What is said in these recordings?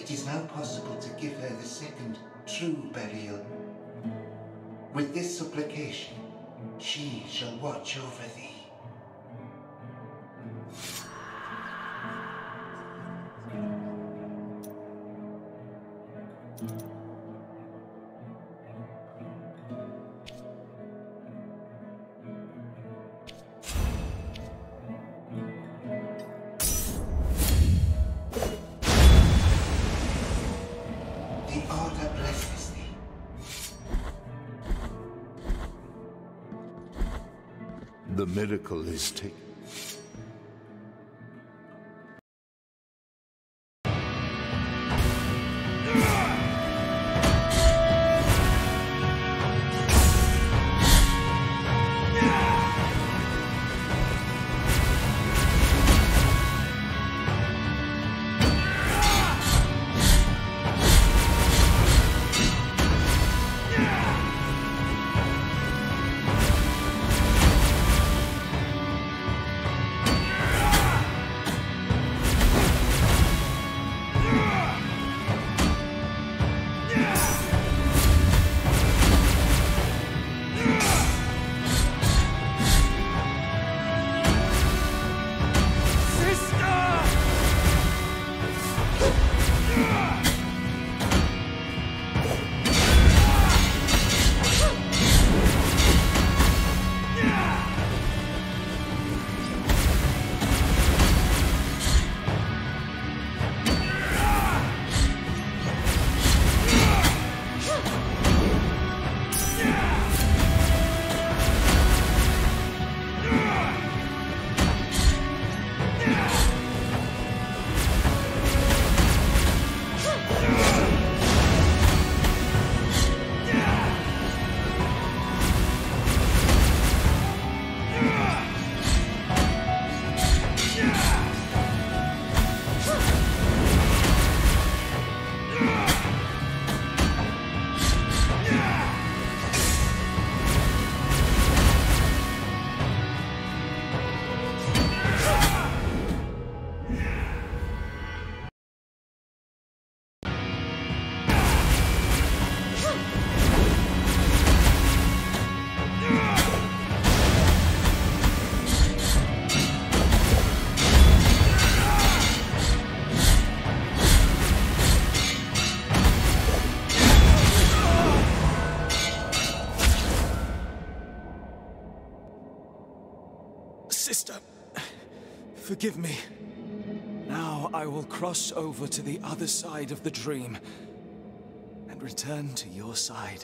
it is now possible to give her the second true burial. With this supplication, she shall watch over thee. The Order blesses thee. The miracle is taken. Sister, forgive me. Now I will cross over to the other side of the dream and return to your side.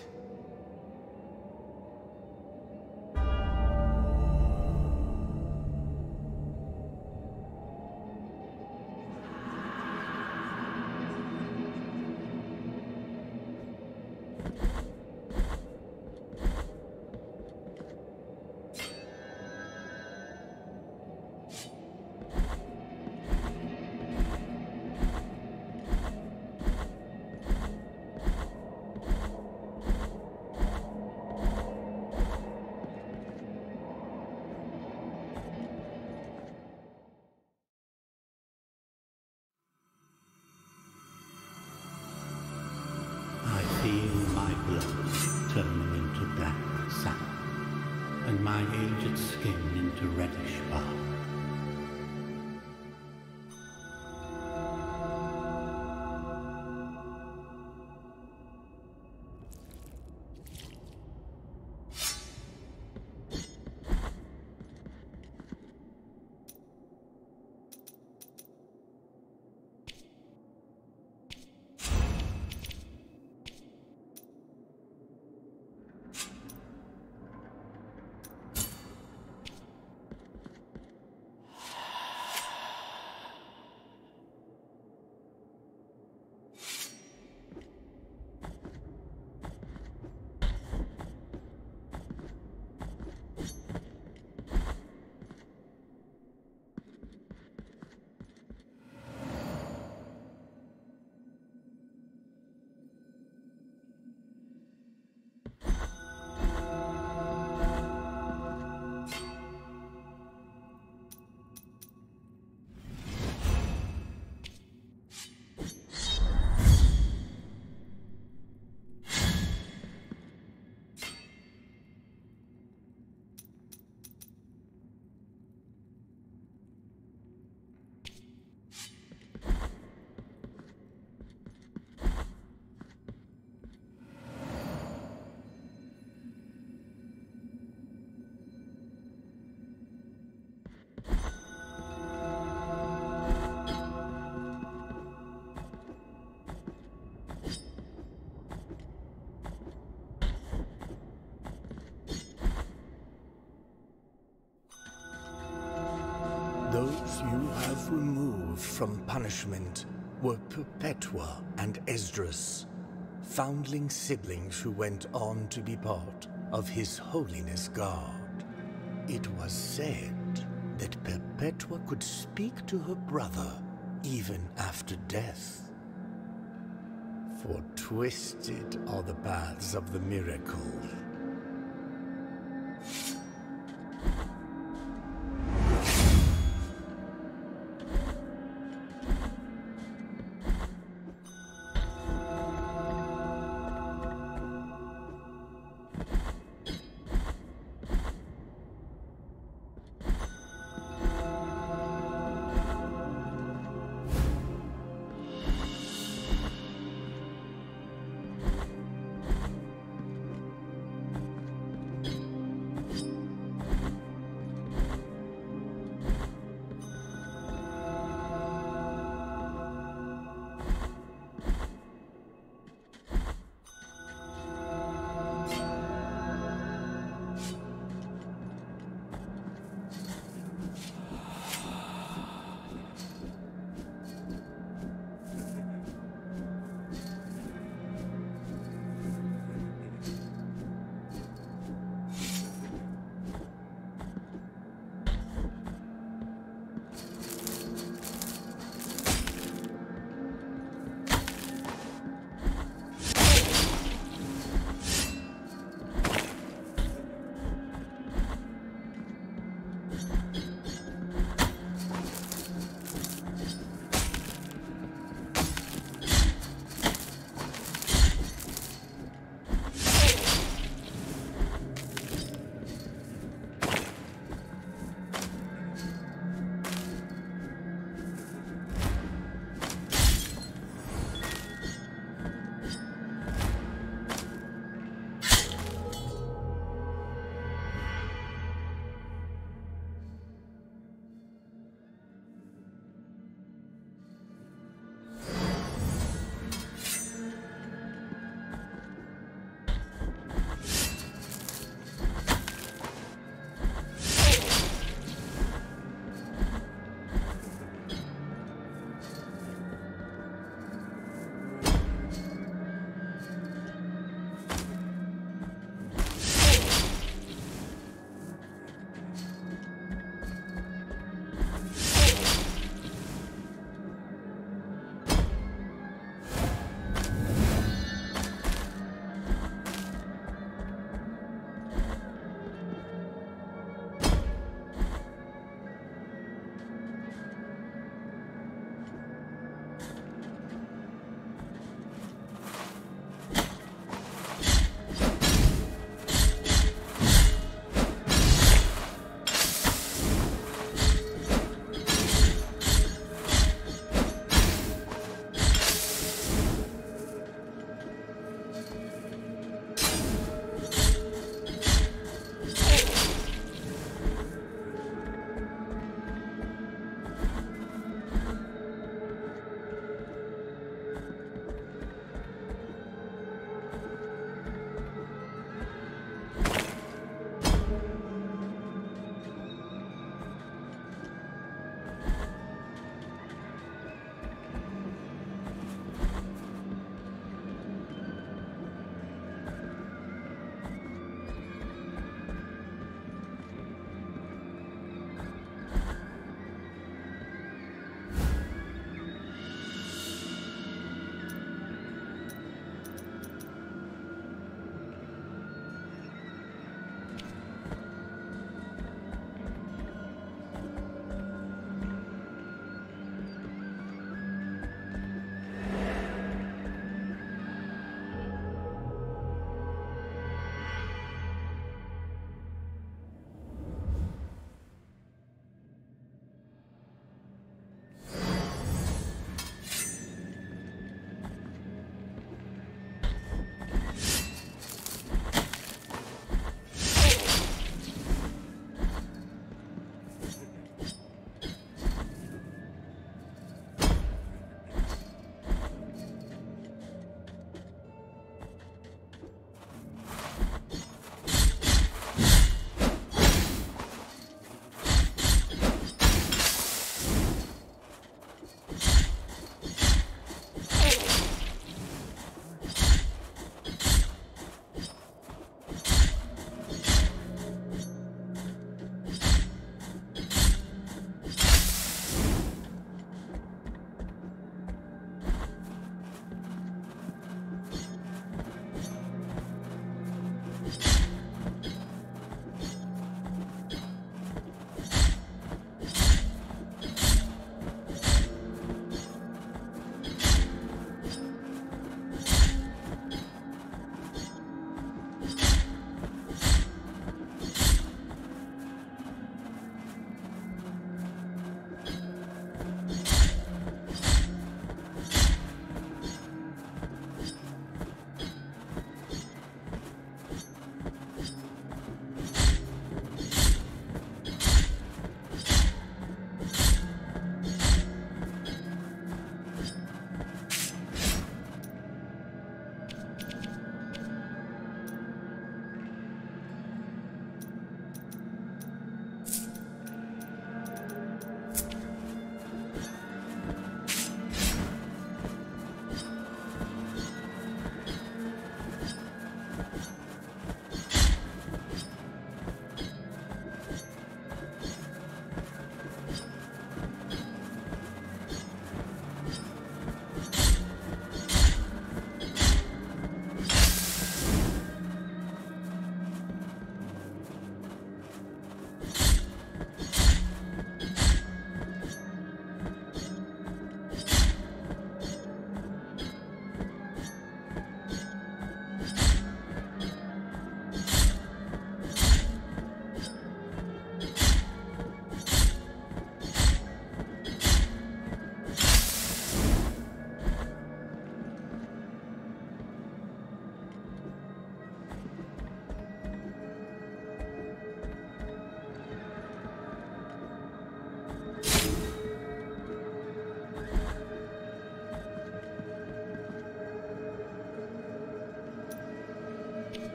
Feel my blood turning into black sap, and my aged skin into reddish bark. you have removed from punishment were Perpetua and Esdras, foundling siblings who went on to be part of His Holiness God. It was said that Perpetua could speak to her brother even after death. For twisted are the paths of the miracle.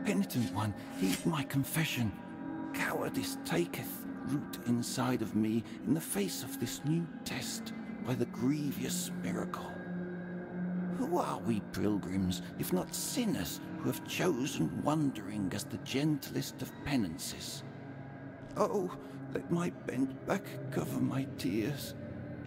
Penitent one, heed my confession. Cowardice taketh root inside of me in the face of this new test by the grievous miracle. Who are we pilgrims, if not sinners, who have chosen wandering as the gentlest of penances? Oh, let my bent back cover my tears.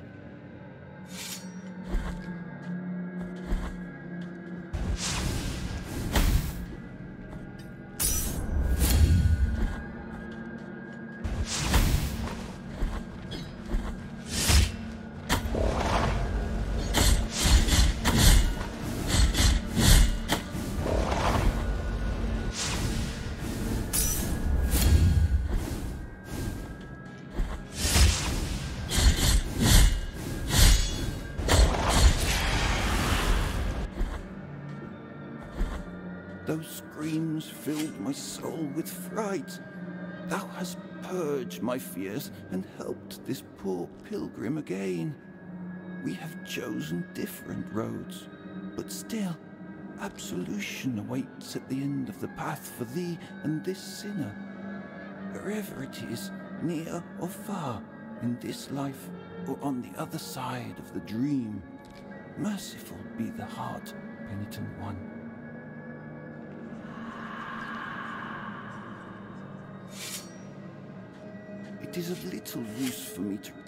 Those screams filled my soul with fright. Thou hast purged my fears and helped this poor pilgrim again. We have chosen different roads, but still, absolution awaits at the end of the path for thee and this sinner. Wherever it is, near or far, in this life or on the other side of the dream, merciful be the heart, penitent one. It is of little use for me to...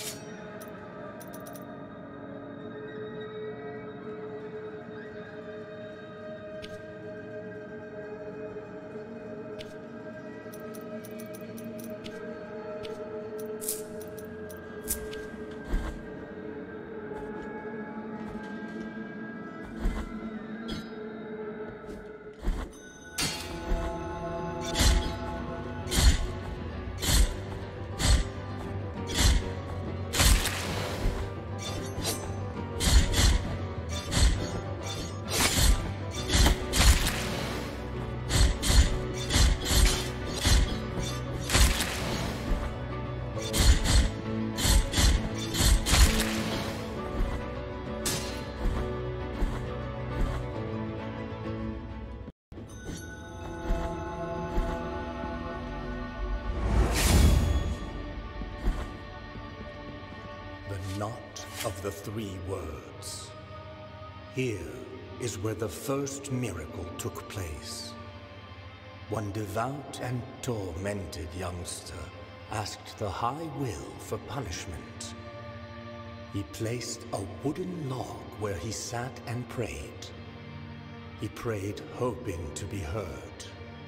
Knot of the three words. Here is where the first miracle took place. One devout and tormented youngster asked the High Will for punishment. He placed a wooden log where he sat and prayed. He prayed hoping to be heard.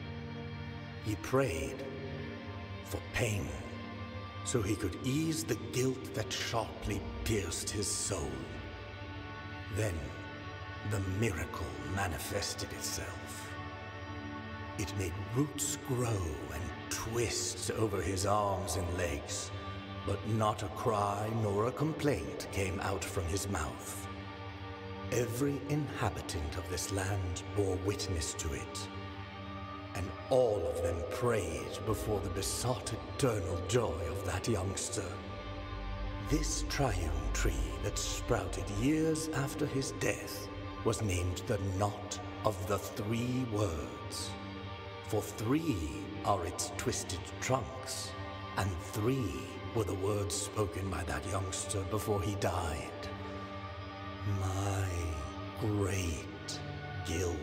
He prayed for pain, so he could ease the guilt that sharply pierced his soul. Then, the miracle manifested itself. It made roots grow and twist over his arms and legs, but not a cry nor a complaint came out from his mouth. Every inhabitant of this land bore witness to it, and all of them prayed before the besought eternal joy of that youngster. This triune tree that sprouted years after his death was named the Knot of the Three Words. For 3 are its twisted trunks, and 3 were the words spoken by that youngster before he died. My great guilt.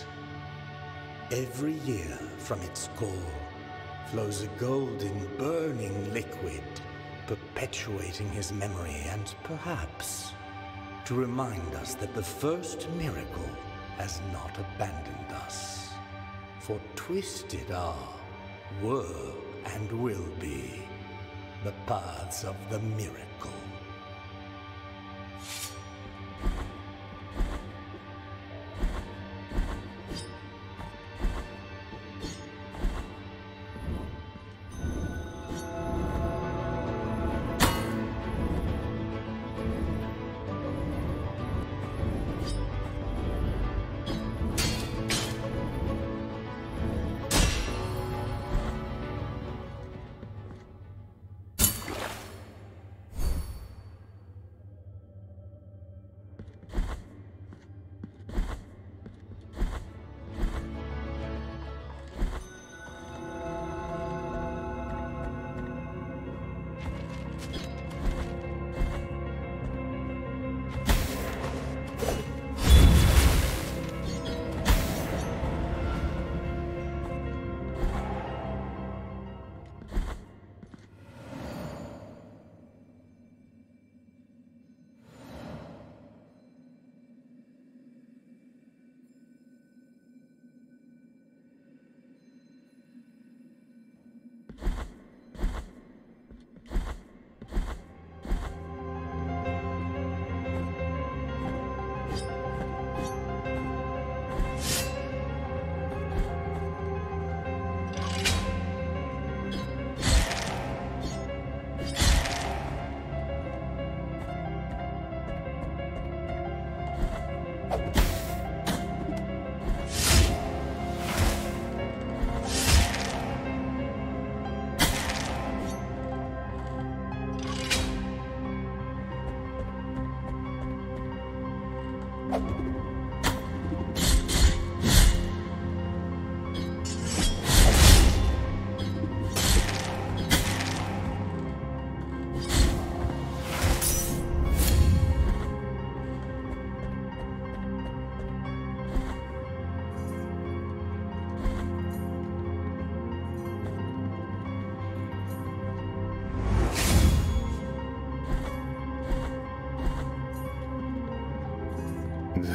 Every year from its core flows a golden, burning liquid, perpetuating his memory and perhaps to remind us that the first miracle has not abandoned us. For twisted are, were, and will be the paths of the miracle.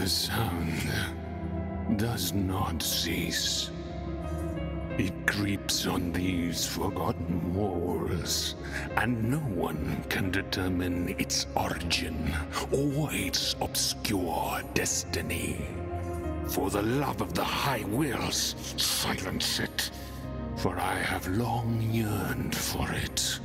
The sound does not cease. It creeps on these forgotten walls, and no one can determine its origin or its obscure destiny. For the love of the High Wills, silence it, for I have long yearned for it.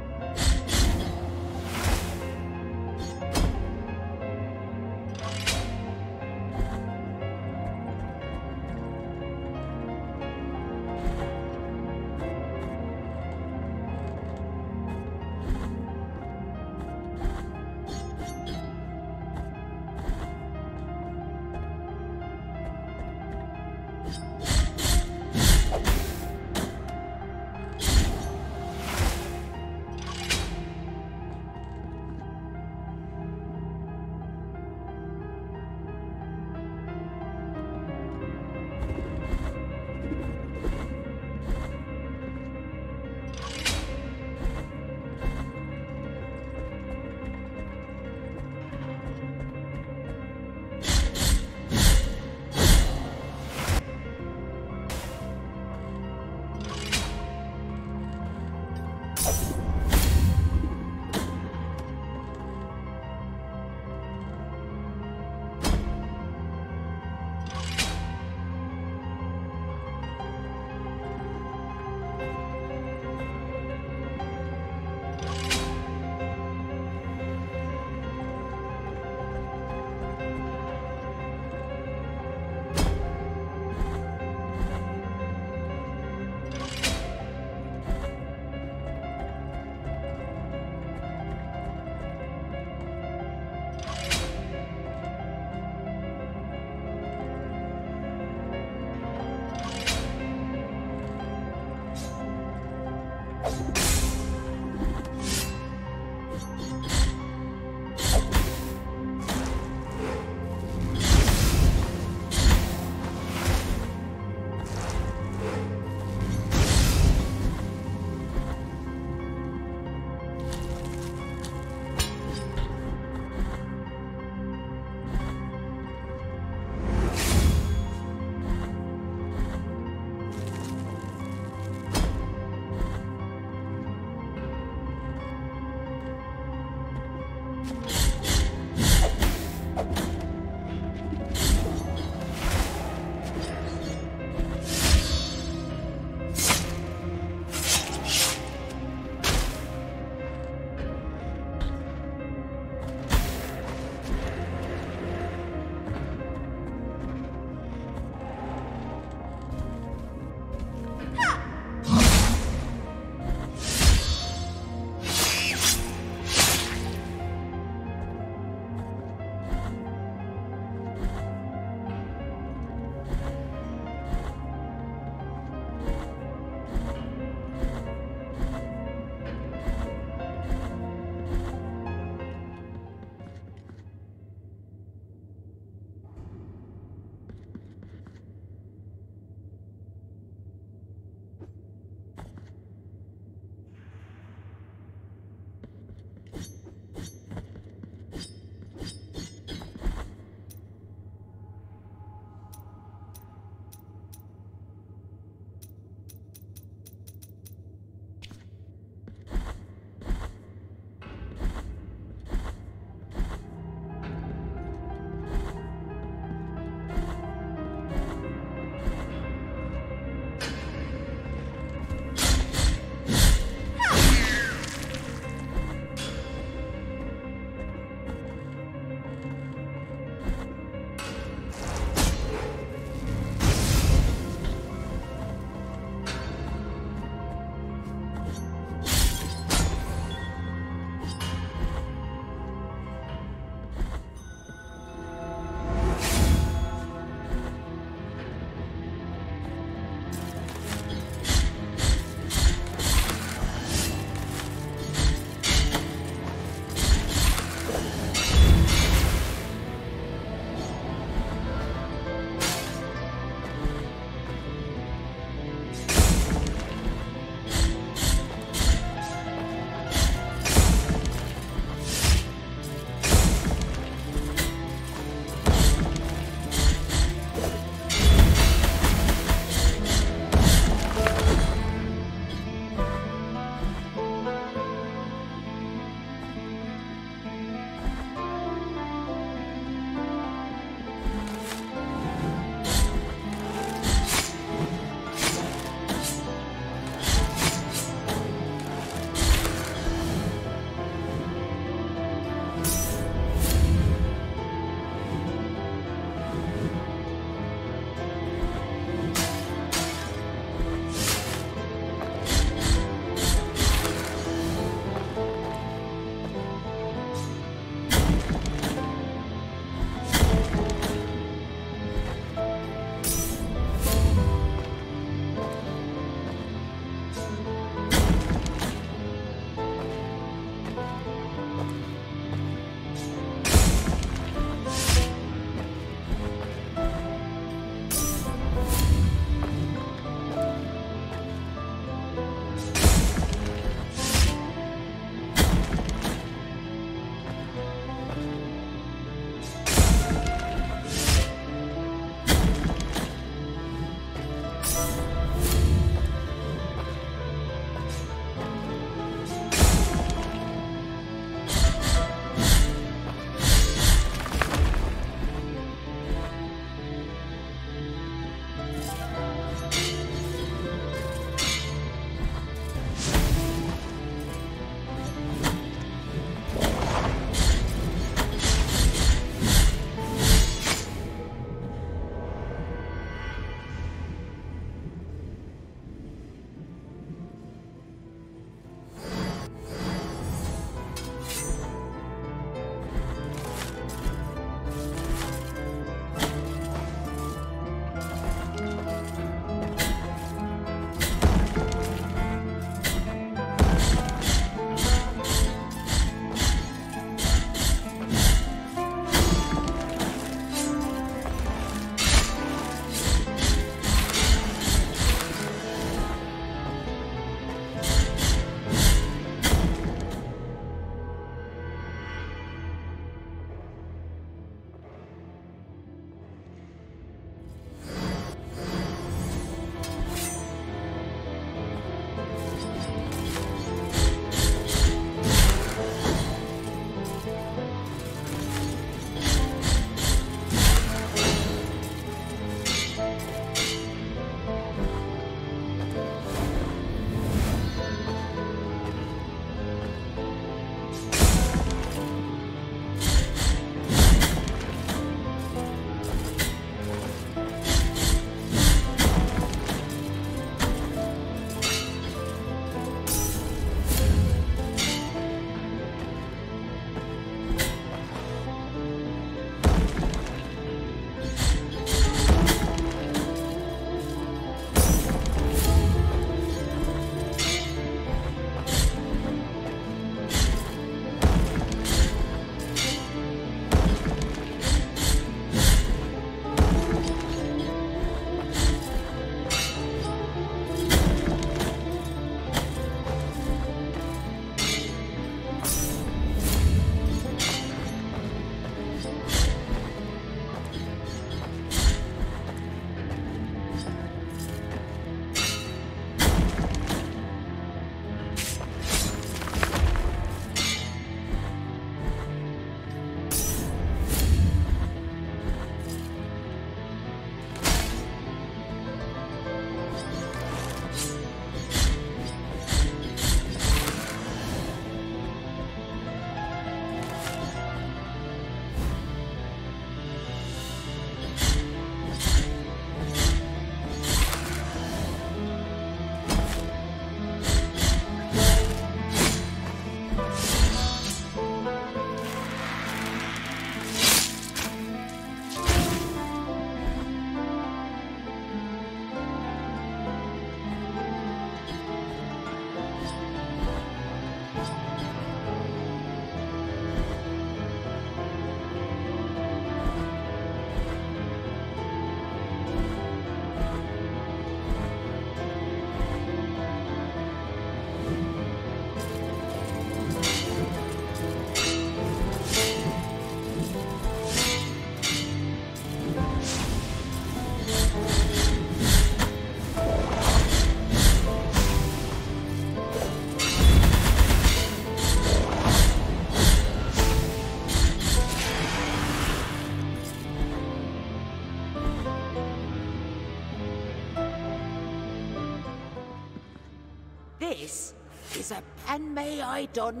this is a Panmeidon.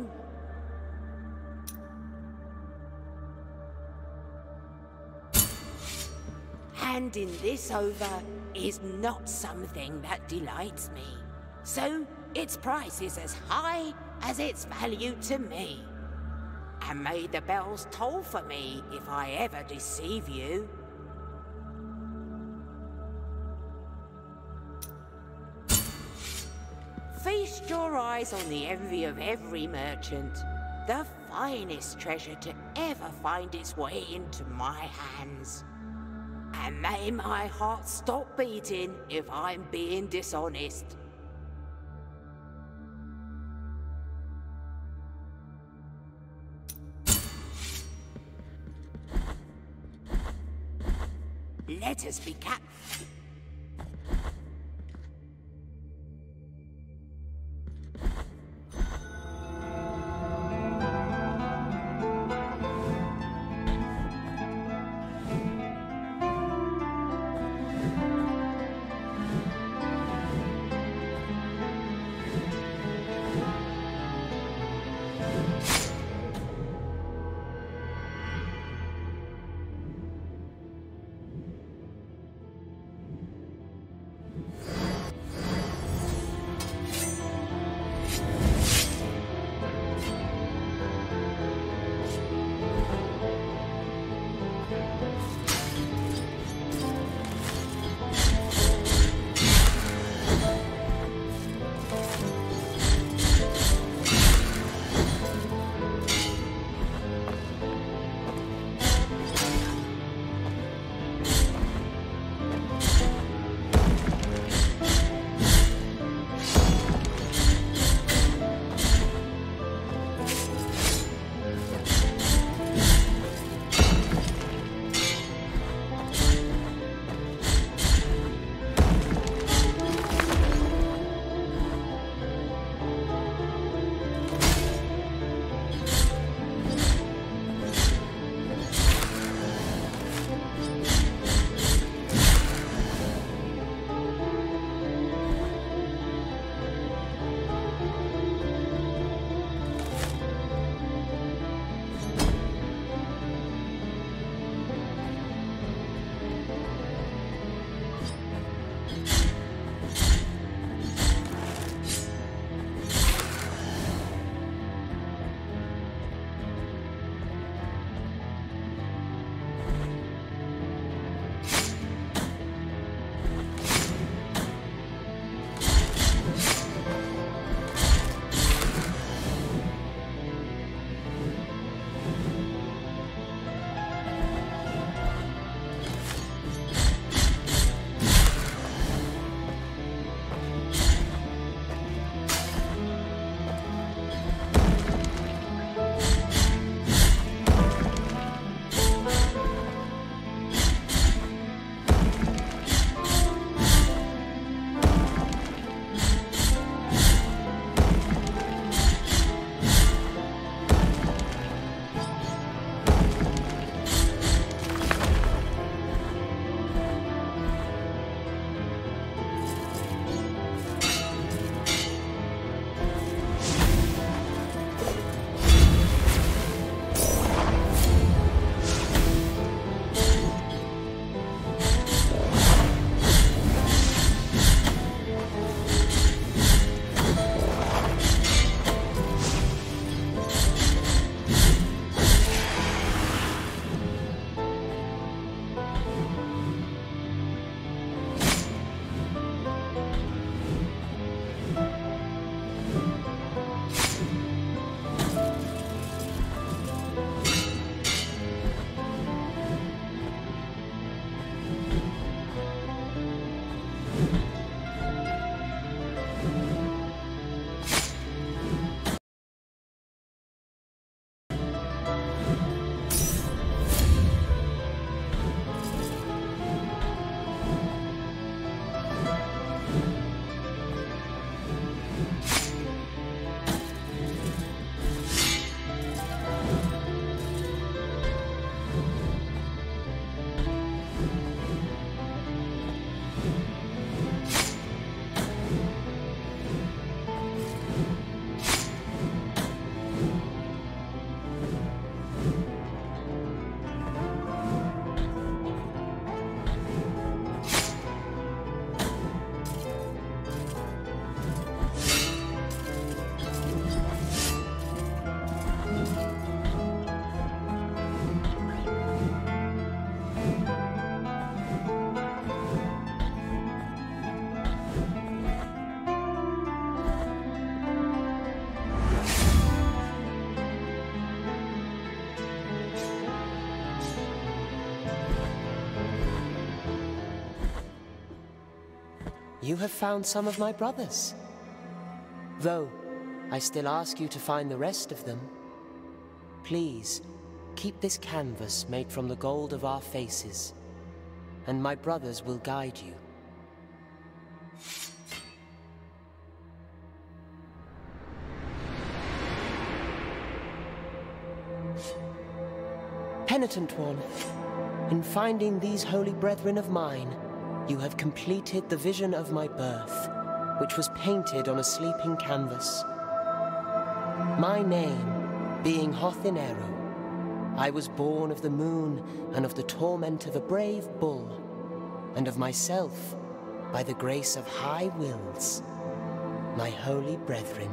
Handing this over is not something that delights me. So its price is as high as its value to me. And may the bells toll for me if I ever deceive you. Feast your eyes on the envy of every merchant, the finest treasure to ever find its way into my hands. And may my heart stop beating if I'm being dishonest. Let us be captured. you have found some of my brothers. Though, I still ask you to find the rest of them. Please, keep this canvas made from the gold of our faces, and my brothers will guide you. Penitent one, in finding these holy brethren of mine, you have completed the vision of my birth, which was painted on a sleeping canvas. My name being Hothinero, I was born of the moon and of the torment of a brave bull, and of myself by the grace of high wills, my holy brethren.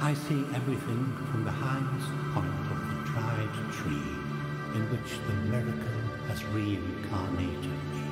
I see everything from the highest point of the dried tree in which the miracle has reincarnated me.